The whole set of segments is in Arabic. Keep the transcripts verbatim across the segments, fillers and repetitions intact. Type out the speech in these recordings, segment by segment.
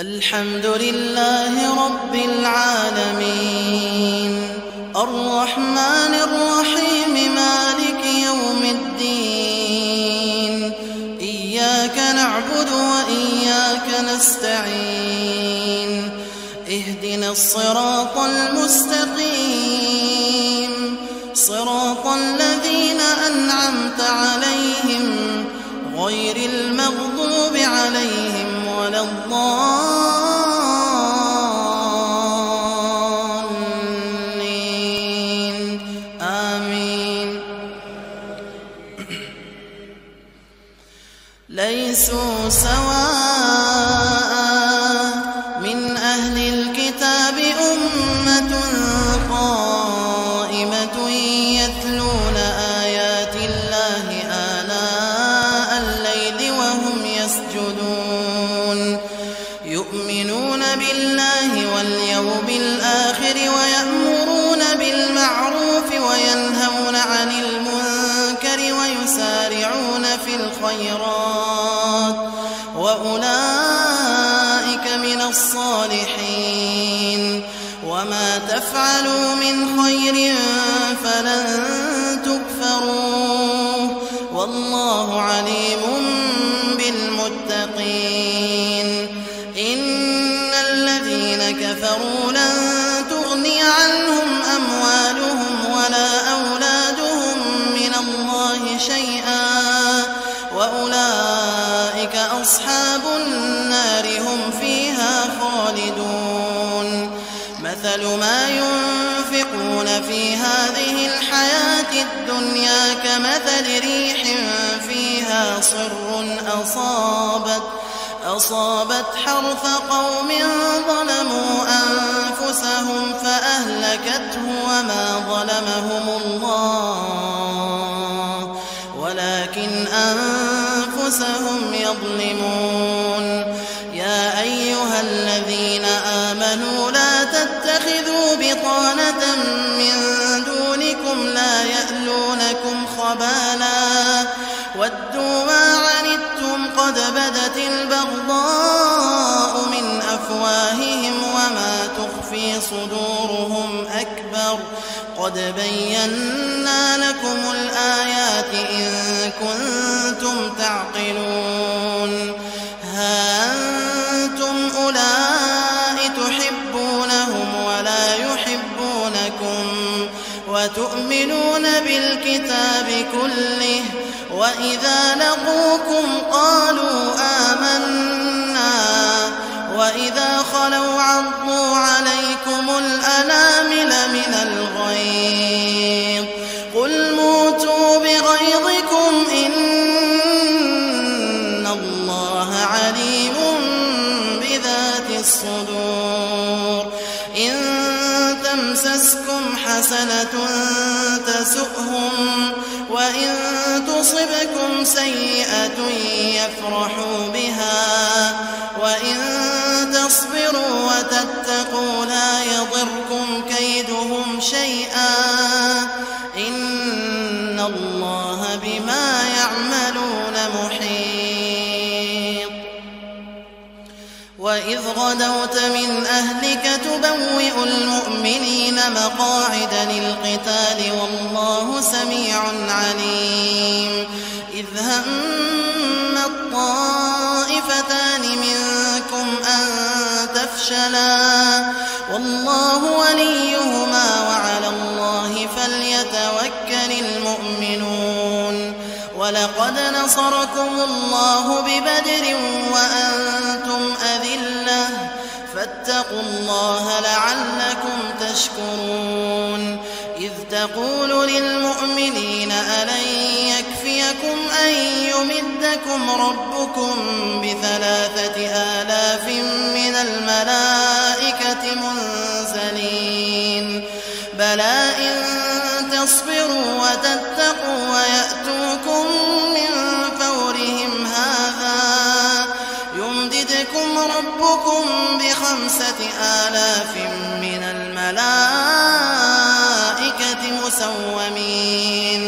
الحمد لله رب العالمين الرحمن الرحيم مالك يوم الدين إياك نعبد وإياك نستعين اهدنا الصراط المستقيم صراط الذين أنعمت عليهم غير المغضوب عليهم ولا الضالين آمين. ليسوا سواء من أهل الكتاب أمة قائمة يتلون آيات الله آناء الليل وهم يسجدون يؤمنون بالله واليوم الآخر ويأمرون بالمعروف وينهون عن المنكر ويسارعون في الخيرات وأولئك من الصالحين وما تفعلوا من خير فلن تكفروه والله عليم بالمتقين. إن الذين كفروا لن تغني عنهم أموالهم ولا أولادهم من الله شيئا وأولئك أصحاب النار هم فيها خالدون. مثل ما ينفقون في هذه الحياة الدنيا كمثل ريح فيها صر أصابت أصابت حرث قوم ظلموا أنفسهم فأهلكته وما ظلمهم الله ولكن أنفسهم يظلمون. يا أيها الذين آمنوا لا تتخذوا بطانة من دونكم لا يألونكم خبالا ودوا ما عنتم قد بدت البغضاء من أفواههم وما تخفي صدورهم أكبر قد بينا لكم الآيات إن كنتم تعقلون. ها أنتم أولئك تحبونهم ولا يحبونكم وتؤمنون بالكتاب كله وإذا لقوكم قالوا آمنا وإذا خلوا عضوا عليكم الأنامل من الغيظ قل موتوا بغيظكم إن الله عليم بذات الصدور. إن تمسسكم حسنة تسؤهم وإن تصبكم سيئة يفرحوا بها وإن تصبروا وتتقوا لا يضركم كيدهم شيئا إن الله بما يعملون محيط. وإذ غدوت من أهلك تبوئ المؤمنين مقاعد للقتال والله سميع عليم. إذ هم الطائفتان منكم أن تفشلا والله وليهما وعلى الله فليتوكل المؤمنون. ولقد نصركم الله ببدر وأنتم أذلة فاتقوا الله لعلكم تشكرون. إذ تقول للمؤمنين ألن يكفيكم أن يمدكم ربكم بثلاثة آلاف من الملائكة منزلين بلى إن تصبروا وتتقوا ويأتوكم من فورهم هذا يمددكم ربكم بخمسة آلاف من الملائكة مسومين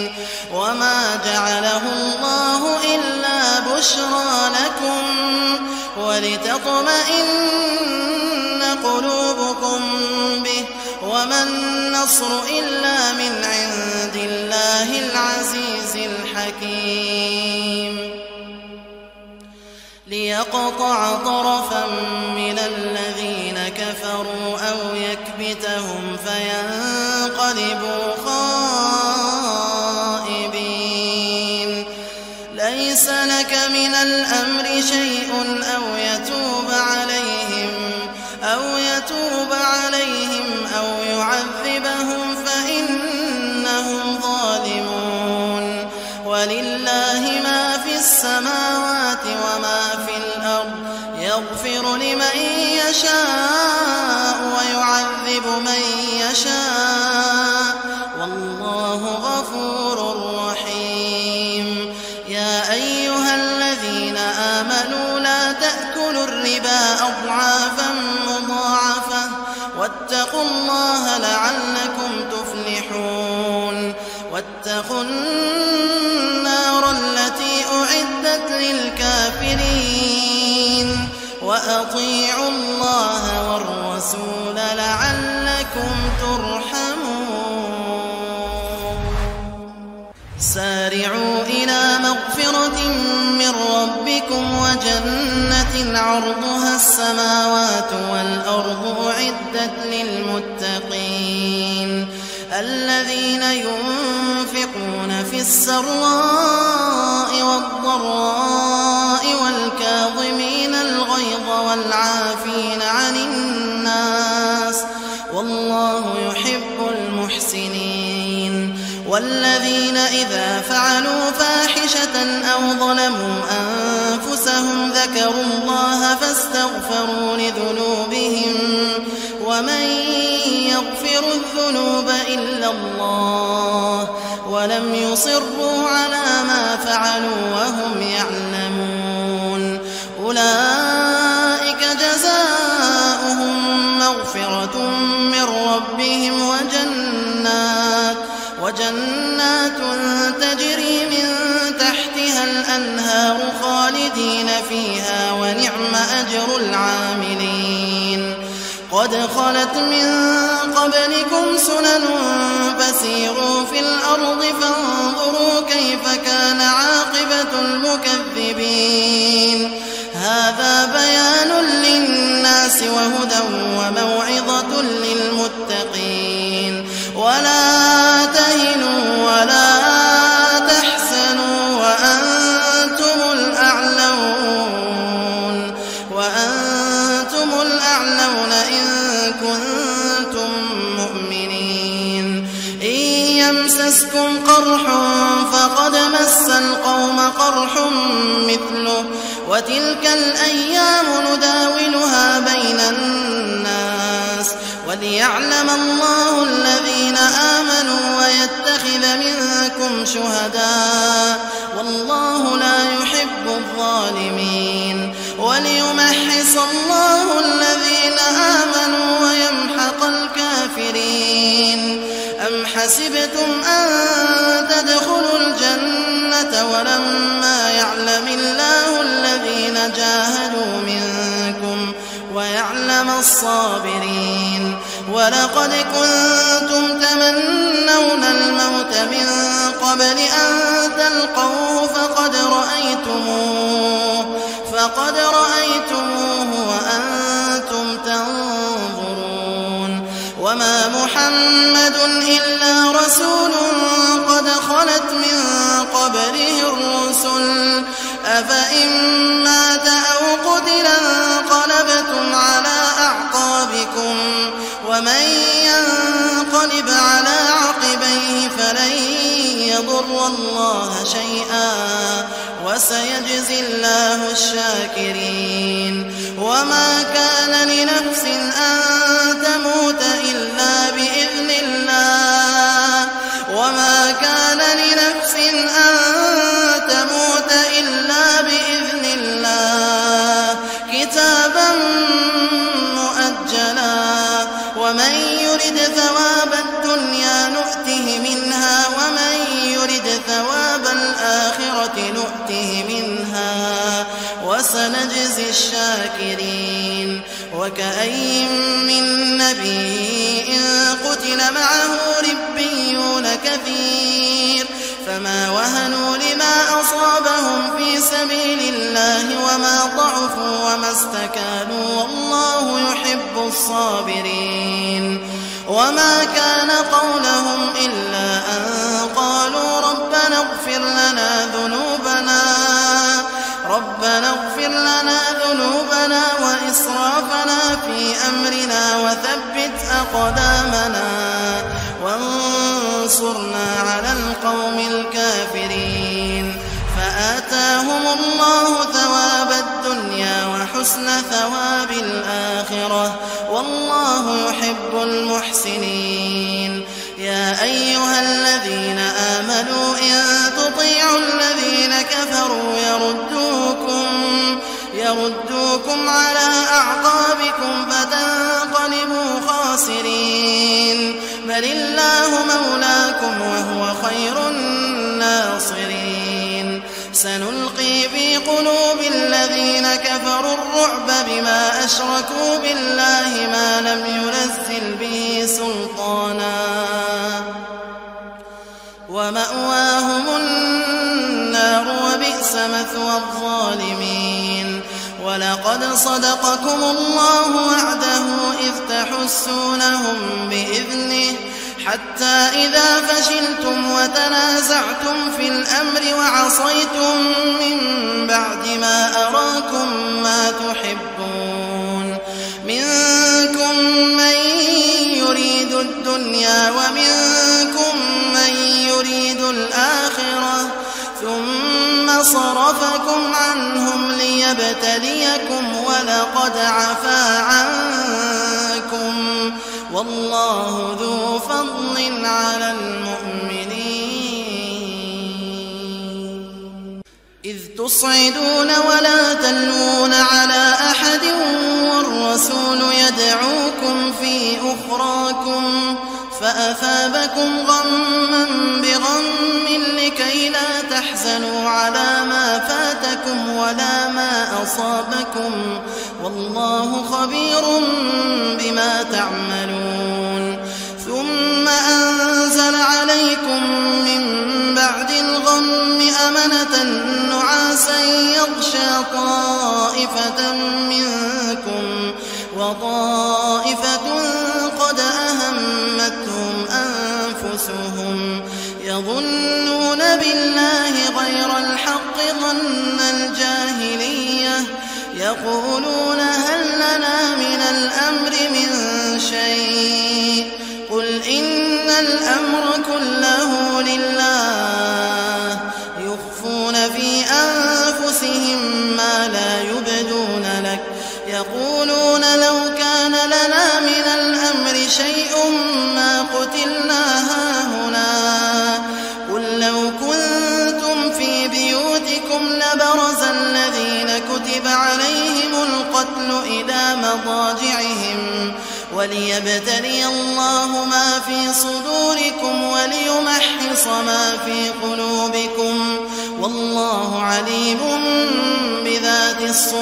وما جعله الله إلا بشرى لكم ولتطمئن قلوبكم به وما النصر إلا من عند الله العزيز الحكيم ليقطع طرفا من الذين كفروا أو يكبتهم فينقلبوا خائبين ليس لك من الأمر شيء أو يتوب عليهم أو يتوب عليهم أو يعذبهم فإنهم ظالمون ولله ما في السماوات وما في الأرض يغفر لمن يشاء ويعذب من يشاء والله غفور رحيم يا أيها الذين آمنوا لا تأكلوا الربا أضعافا مضاعفة واتقوا الله لعلكم تفلحون واتقوا النار التي أعدت للكافرين وأطيعوا الله والرسول لعلكم ترحمون سارعوا إلى مغفرة من ربكم وجنة عرضها السماوات والأرض أعدت للمتقين الذين ينفقون في السراء والضراء والكاظمين الغيظ والعافين عن الناس والله يحب المحسنين والذين إذا فعلوا فاحشة أو ظلموا أنفسهم ذكروا الله فاستغفروا لذنوبهم ومن يغفر الذنوب إلا الله ولم يصروا على ما فعلوا وهم يعلمون أولئك جزاؤهم مغفرة من ربهم وجنات وجنات تجري من تحتها الأنهار خالدين فيها ونعم أجر العاملين قد خلت من قبلكم سنن فسيروا في الأرض فانظروا كيف كان عاقبة المكذبين هذا بيان للناس وهدى وموعظة للمتقين ولا تهنوا ولا تحزنوا وأنتم الأعلون وأنتم الأعلون إن كنتم مؤمنين إن يمسسكم قرح فقد مس القوم قرح مثله وتلك الأيام نداولها بين الناس وليعلم الله الذين آمنوا ويتخذ منكم شهداء والله لا يحب الظالمين وليمحص الله الذين آمنوا ويمحق الكافرين أم حسبتم أن تدخلوا الجنة ولما يعلم الله الذين جاهدوا منكم ويعلم الصابرين ولقد كنتم تمنون الموت من قبل أن تلقوه فقد رأيتموه فقد رأيتموه وأنتم تنظرون وما محمد إلا رسول قد خلت من قبله الرسل أفإن مات أو قتل انقلبتم على أعقابكم ومن ينقلب على عقبيه فلن يضر الله شيئا وسيجزي الله الشاكرين وما كان لنفس أن تموت إلا بإذن الله وما كان لنفس أن تموت إلا بإذن الله كتابا مؤجلا ومن يرد ثواب الدنيا نؤته منها ومن يرد ثواب الآخرة نؤته منها وسنجزي الشاكرين وكأين من نبي قتل معه ربيون كثير فما وهنوا لما أصابهم في سبيل الله وما ضعفوا وما استكانوا والله يحب الصابرين وما كان قولهم إلا أن قالوا ربنا اغفر لنا ذنوبنا ربنا اغفر لنا ذنوبنا وإسرافنا في أمرنا وثبت أقدامنا وانصرنا على القوم الكافرين فآتاهم الله ثواب الدنيا وحسن ثواب الآخرة والله يحب المحسنين يا أيها الذين آمنوا إن تطيعوا الذين كفروا يردوكم يردوكم على أعقابكم فتنقلبوا خاسرين بل الله مولاكم وهو خير الناصرين سنلقي في قلوب الذين كفروا الرعب بما أشركوا بالله ما لم ينزل به سلطانا ومأواهم النار وبئس مثوى الظالمين ولقد صدقكم الله وعده إذ تحسونهم بإذنه حتى إذا فشلتم وتنازعتم في الأمر وعصيتم من بعد ما أراكم ما تحبون منكم من يريد الدنيا ومنكم من يريد الآخرة ثم صرفكم عنهم ليبتليكم ولقد عفا عنكم والله ذو فضل على المؤمنين إذ تصعدون ولا تلوون على أحد والرسول يدعوكم في أخراكم فأثابكم غما بغم لكي لا تحزنوا على ما فاتكم ولا ما أصابكم والله خبير بما تعملون ثم أنزل عليكم من بعد الغم أمنة نعاسا يغشى طائفة منكم وطائفة قد أهمتهم أنفسهم يظنون بالله غير الحق ظن الجاهلية يقولون هل لنا من الأمر من شيء قل إن الأمر كله لله يخفون في أنفسهم ما لا يبدون لك يقولون لو كان لنا من الأمر شيء ما قتلنا هاهنا قل لو كنتم في بيوتكم لبرز الذين كتب عليهم القتل إلى مضاجعهم وليبتلي الله ما في صدوركم وليمحص ما في قلوبكم والله عليم بذات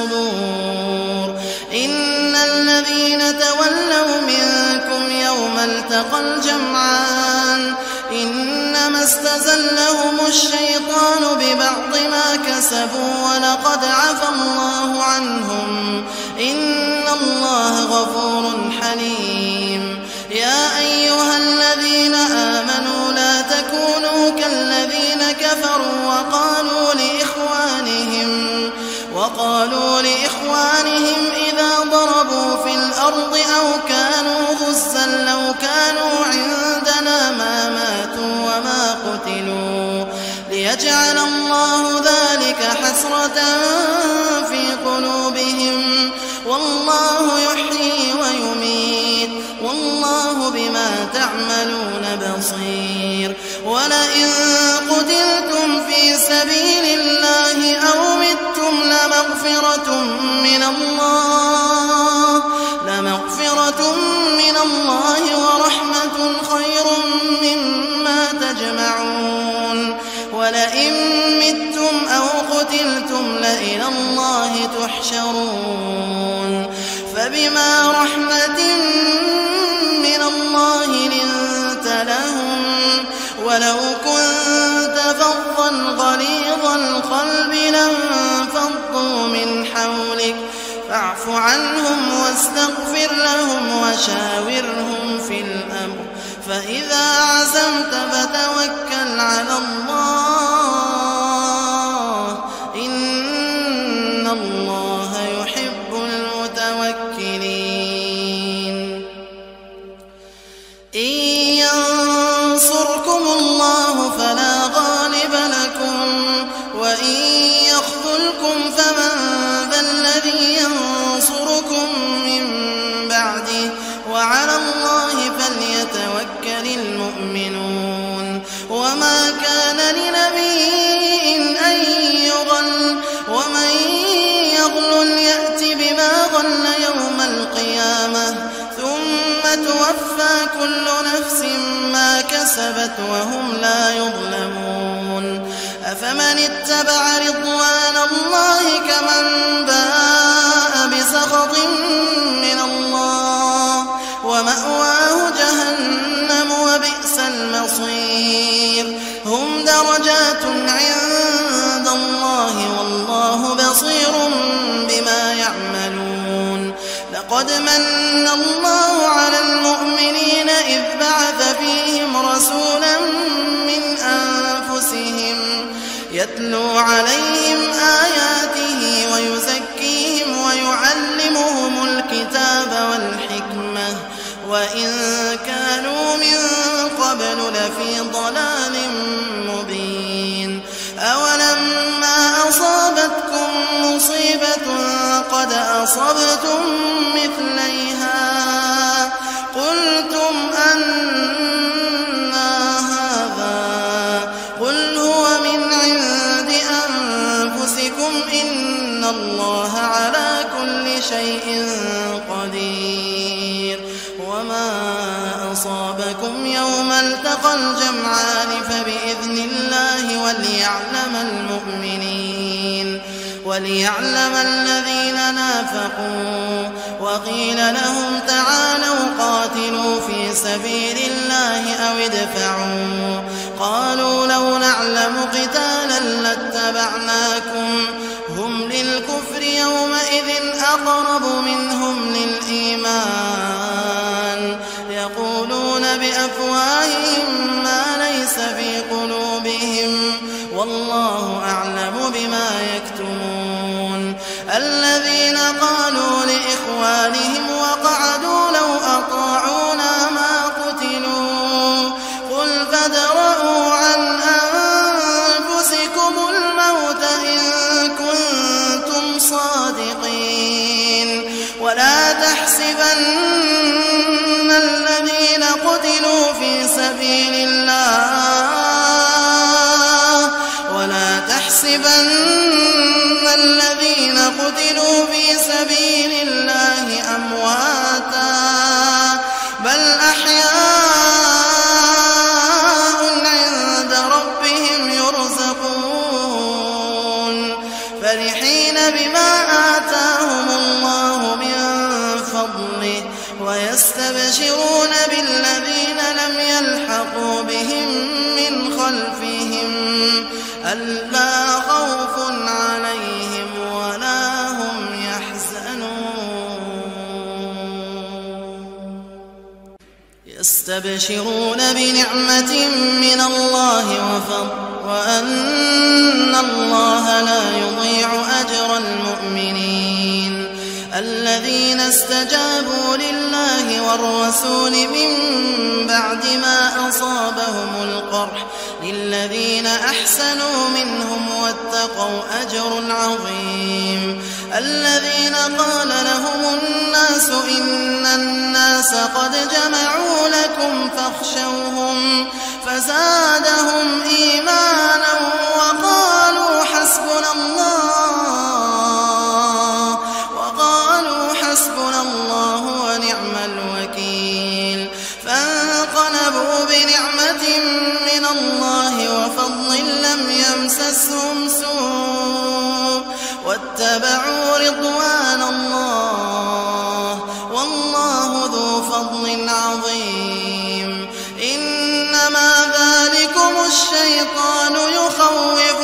الصدور إن الذين تولوا منكم يوم التقى الجمعان إنما استزلهم الشيطان ببعض ما كسبوا ولقد عفى الله عنهم إن الله غفور حليم يا أيها الذين آمنوا لا تكونوا كالذين كفروا وقالوا لإخوانهم وقالوا لإخوانهم إذا ضربوا في الأرض أو كانوا غزا لو كانوا عندنا ما ماتوا وما قتلوا ليجعل الله ذلك حسرة في قلوبهم والله يحيي ويميت والله بما تعملون بصير ولئن قتلتم في سبيل الله أو متم لمغفرة من الله لمغفرة من الله ورحمة خير مما تجمعون ولئن متم أو قتلتم لإلى الله فبما رحمة من الله لنت لهم ولو كنت فظا غليظ القلب لانفضوا من حولك فاعف عنهم واستغفر لهم وشاورهم في الأمر فإذا عزمت فتوكل على الله إن الله يحب المتوكلين إن ينصركم الله فلا غالب لكم وإن يخذلكم فمن ذا الذي ينصركم من بعده وعلى الله فليتوكل المؤمنون وما كان لنبي أن يغل ومن يغل يأت بما غل يوم القيامة ثم توفى كل نفس ما كسبت وهم لا يظلمون أفمن اتبع رضوان الله كمن باء بسخط من الله ومأواه جهنم وبئس المصير هم درجات عند الله والله بصير بما يعملون لقد من الله على المؤمنين إذ بعث فيهم رسولا من أنفسهم يتلو عليهم آياته ويزكيهم ويعلمهم الكتاب والحكمة وإن كانوا من قبل لفي ضلال مبين أولما أصابتكم مصيبة قد أصبتم مثليها قلتم أنى هذا قل هو من عند أنفسكم إن الله على كل شيء قدير وما أصابكم يوم التقى الجمعان فبإذن الله وليعلم المؤمنين وليعلم الذين نافقوا وقيل لهم تعالوا قاتلوا في سبيل الله أو ادفعوا قالوا لو نعلم قتالا لاتبعناكم هم للكفر يومئذ أقرب منهم للإيمان يقولون بأفواههم ما ليس في قلوبهم والله أعلم بما يكتمون الذين قالوا لإخوانهم وقعدوا لو أطاعونا ما قتلوا قل فادرءوا عن أنفسكم الموت إن كنتم صادقين ولا تحسبن الذين قتلوا في سبيل الله ولا تحسبن الذين قتلوا في سبيل الله أمواتا بل أحياء عند ربهم يرزقون فرحين بما آتاهم الله من فضله ويستبشرون بالذين لم يلحقوا بهم من خلفهم ألا خوف عليهم ولا هم يحزنون يستبشرون بنعمة من الله وفضل وأن الله لا يضيع أجر المؤمنين الذين استجابوا لله والرسول من بعد ما أصابهم القرح للذين أحسنوا منهم واتقوا أجر عظيم الذين قال لهم الناس إن الناس قد جمعوا لكم فاخشوهم فزادهم إيمانا وقالوا حسبنا الله وقالوا حسبنا الله ونعم الوكيل فانقلبوا بنعمة من الله وفضل لم يمسسهم سوء واتبعوا رضوان الله فضل عظيم إنما ذلكم الشيطان يخوف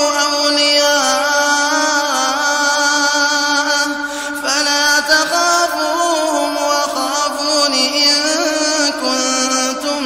أولياءه فلا تخافوهم وخافون إن كنتم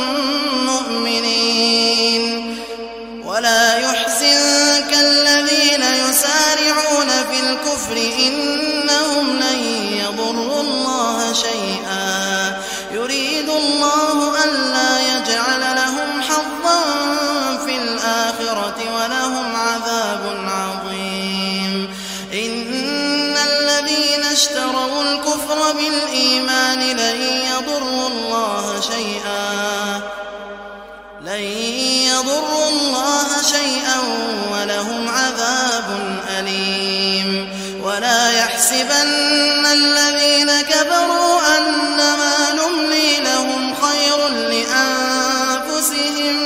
مؤمنين ولا يحزنك الذين يسارعون في الكفر إنهم لن يضروا الله شيئا يريد الله ألا يجعل لهم حظا في الآخرة ولهم عذاب عظيم إن الذين اشتروا الكفر بالإيمان لن يضروا الله شيئا لن يضروا الله شيئا ولهم عذاب أليم ولا يحسبن الذين كفروا أنما نملي لهم خير لأنفسهم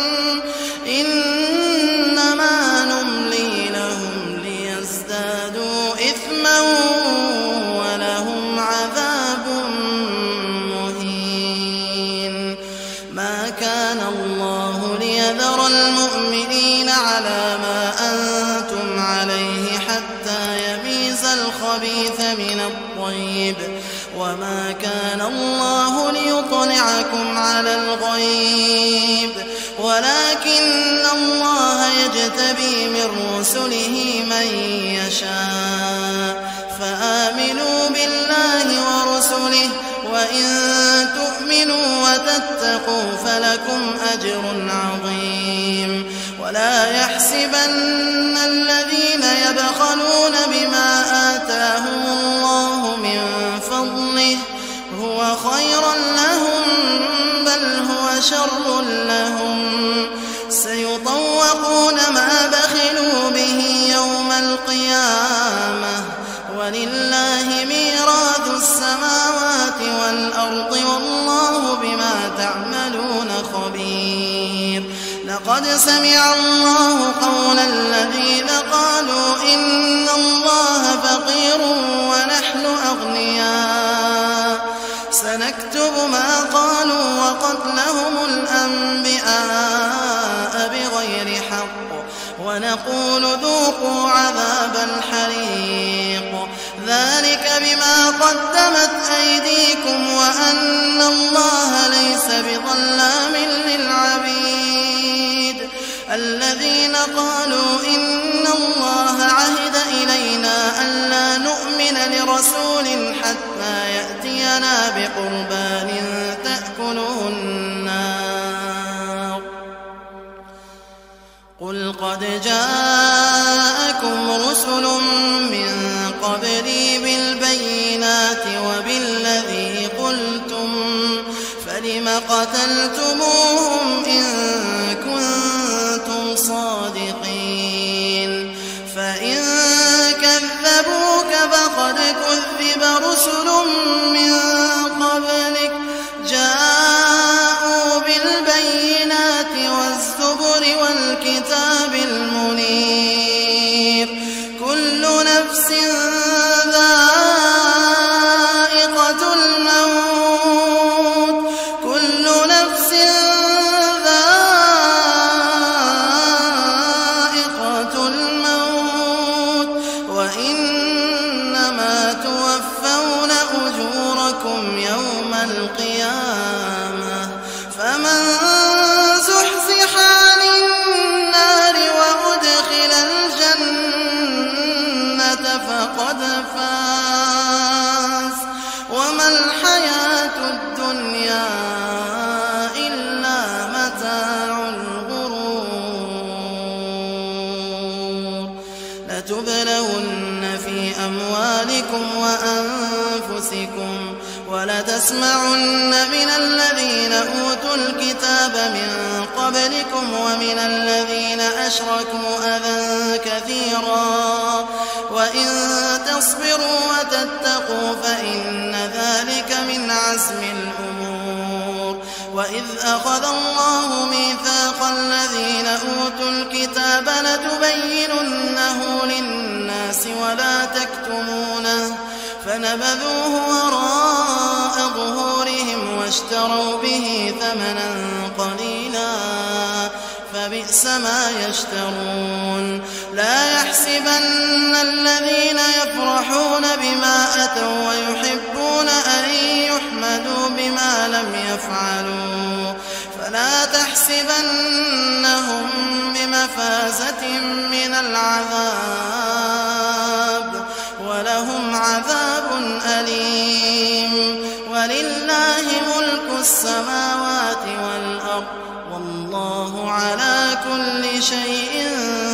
إنما نملي لهم ليزدادوا إثما ولهم عذاب مهين ما كان الله ليذر المؤمنين على ما أنتم عليه حتى يميز الخبيث من الطيب وما كان الله ليطلعكم على الغيب ولكن الله يجتبي من رسله من يشاء فآمنوا بالله ورسله وإن تؤمنوا وتتقوا فلكم أجر عظيم ولا يحسبن الذين يبخلون بما آتاهم الله من فضله هو خيرا لهم بل هو شر لهم سيطوقون ما بخلوا به يوم القيامة ولله ميراث السماوات والأرض والله بما تعملون خبير لقد سمع الله قول الذين قالوا إن الله فقير ونحن أغنياء سنكتب ما قالوا وقتلهم الأنبياء بغير حق ونقول ذوقوا عذاب الحريق ذلك بما قدمت أيديكم وأن الله ليس بظلام للعبيد الذين قالوا إن الله عهد إلينا ألا نؤمن لرسول حتى يأتينا بقربان تأكله النار قل قد جاءكم رسل من قبلي بالبينات وبالذي قلتم فلم قتلتموهم إن كنتم صادقين فإن كذبوك فقد كذب رسل من قبلك جاءوا بالبينات والزبر والكتاب المنير كل نفس ذائقة الموت كل نفس ذائقة الموت وإنما توفون أجوركم يوم القيامة فمن زحزح عن النار وأدخل الجنة فقد فاز وما الحياة الدنيا إلا متاع الغرور لتبلون في أموالكم وأنفسكم ولتسمعن من الذين أوتوا الكتاب من قبلكم ومن الذين أشركوا أذى كثيرا وإن تصبروا وتتقوا فإن ذلك من عزم الأمور وإذ أخذ الله ميثاق الذين أوتوا الكتاب لتبيننه للناس ولا تكتمونه فنبذوه وراء ظهورهم ليشتروا به ثمنا قليلا فبئس ما يشترون. لا يحسبن الذين يفرحون بما أتوا ويحبون أن يحمدوا بما لم يفعلوا فلا تحسبنهم بمفازة من العذاب ولهم عذاب أليم. ولله ملك السماوات والأرض والله على كل شيء